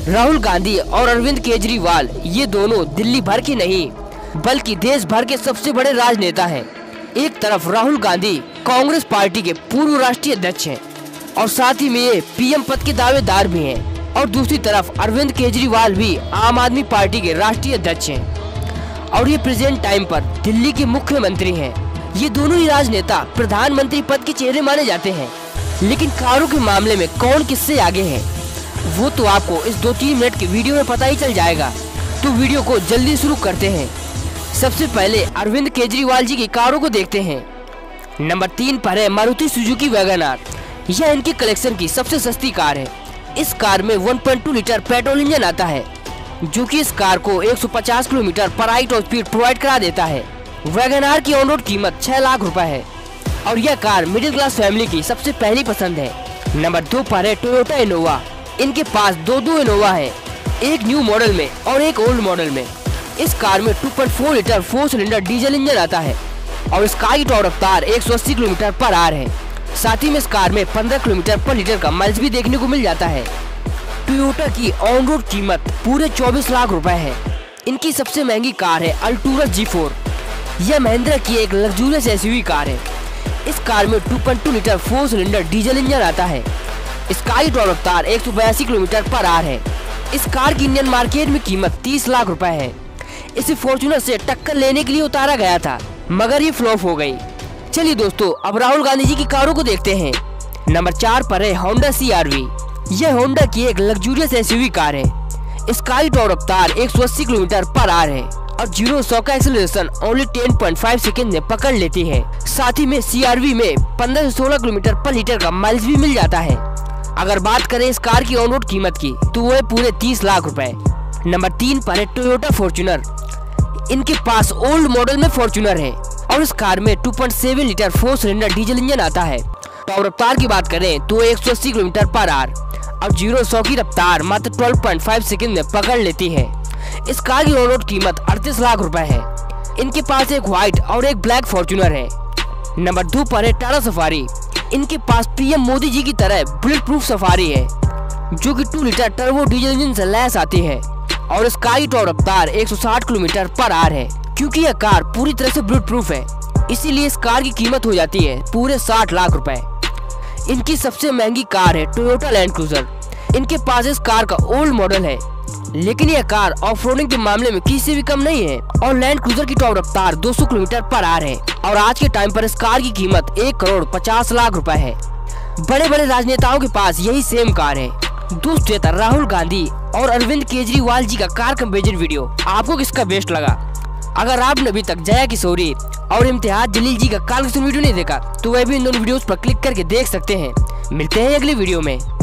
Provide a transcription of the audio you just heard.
राहुल गांधी और अरविंद केजरीवाल ये दोनों दिल्ली भर के नहीं बल्कि देश भर के सबसे बड़े राजनेता हैं। एक तरफ राहुल गांधी कांग्रेस पार्टी के पूर्व राष्ट्रीय अध्यक्ष हैं और साथ ही में ये पीएम पद के दावेदार भी हैं और दूसरी तरफ अरविंद केजरीवाल भी आम आदमी पार्टी के राष्ट्रीय अध्यक्ष हैं और ये प्रेजेंट टाइम पर दिल्ली के मुख्यमंत्री हैं। ये दोनों ही राजनेता प्रधानमंत्री पद के चेहरे माने जाते हैं, लेकिन कारों के मामले में कौन किससे आगे है वो तो आपको इस 2-3 मिनट की वीडियो में पता ही चल जाएगा। तो वीडियो को जल्दी शुरू करते हैं। सबसे पहले अरविंद केजरीवाल जी की कारों को देखते हैं। नंबर 3 पर है मारुति सुजुकी वैगन आर। यह इनके कलेक्शन की सबसे सस्ती कार है। इस कार में 1.2 लीटर पेट्रोल इंजन आता है जो कि इस कार को 150 kilometre per hour top speed provide करा देता है। वैगन आर की ऑन रोड कीमत 6 लाख रुपए है और यह कार मिडिल क्लास फैमिली की सबसे पहली पसंद है। नंबर 2 पर है टोयोटा इनोवा। इनके पास दो इनोवा है, एक न्यू मॉडल में और एक ओल्ड मॉडल में। इस कार में 2.4 लीटर 4 सिलेंडर डीजल इंजन आता है और इस कार की टॉप रफ्तार 180 किलोमीटर पर आवर है। साथ ही में इस कार में 15 किलोमीटर पर लीटर का माइलेज भी देखने को मिल जाता है। टोयोटा की ऑन रोड कीमत पूरे 24 लाख रुपए है। इनकी सबसे महंगी कार है अल्टूरा G4। यह महिंद्रा की एक लग्जूरियस एसयूवी कार है। इस कार में 2.2 लीटर 4 सिलेंडर डीजल इंजन आता है। इस कार की टॉप रफ्तार 182 किलोमीटर पर आवर है। इस कार की इंडियन मार्केट में कीमत 30 लाख रुपए है। इसे फॉर्च्यूनर से टक्कर लेने के लिए उतारा गया था मगर ये फ्लॉप हो गई। चलिए दोस्तों, अब राहुल गांधी जी की कारों को देखते हैं। नंबर 4 पर है होंडा CR-V। यह होंडा की एक लग्जूरियस एसयूवी कार है। इस कार की टॉप रफ्तार 180 किलोमीटर पर आवर है और 0-100 का एक्सेलरेशन ओनली 10.5 सेकंड में पकड़ लेती है। साथ ही में CR-V में 15 से 16 किलोमीटर पर लीटर का माइलेज भी मिल जाता है। अगर बात करें इस कार की ऑन रोड कीमत की तो वो है पूरे 30 लाख रुपए। नंबर 3 पर है टोयोटा फॉर्च्यूनर। इनके पास ओल्ड मॉडल में फॉर्च्यूनर है और इस कार में 2.7 लीटर 4 सिलेंडर डीजल इंजन आता है। टॉप रफ्तार की बात करें तो 180 किलोमीटर पर आवर और 0-100 की रफ्तार मात्र 12.5 सेकंड में पकड़ लेती है। इस कार की ऑन रोड कीमत 38 लाख रुपए है। इनके पास एक व्हाइट और एक ब्लैक फॉर्च्यूनर है। नंबर 2 पर है टाटा सफारी। इनके पास पीएम मोदी जी की तरह बुलेट प्रूफ सफारी है जो कि 2 लीटर टर्बो डीजल इंजन से लैस आती है और इस कार की टॉप रफ्तार 160 किलोमीटर पर आवर है। क्योंकि यह कार पूरी तरह से बुलेट प्रूफ है इसीलिए इस कार की कीमत हो जाती है पूरे 60 लाख रुपए। इनकी सबसे महंगी कार है टोयोटा लैंड क्रूजर। इनके पास इस कार का ओल्ड मॉडल है लेकिन यह कार ऑफ रोडिंग के मामले में किसी से भी कम नहीं है और लैंड क्रूजर की टॉप रफ्तार 200 किलोमीटर पर आवर है और आज के टाइम पर इस कार की कीमत 1,50 लाख रुपए है। बड़े बड़े राजनेताओं के पास यही सेम कार है। दोस्तों, राहुल गांधी और अरविंद केजरीवाल जी का कार कंपैरिजन वीडियो आपको किसका बेस्ट लगा? अगर आपने अभी तक जया किशोरी और इम्तियाज जलील जी का कार कंपैरिजन वीडियो नहीं देखा तो वह भी इन दोनों वीडियोस पर क्लिक करके देख सकते हैं। मिलते हैं अगली वीडियो में।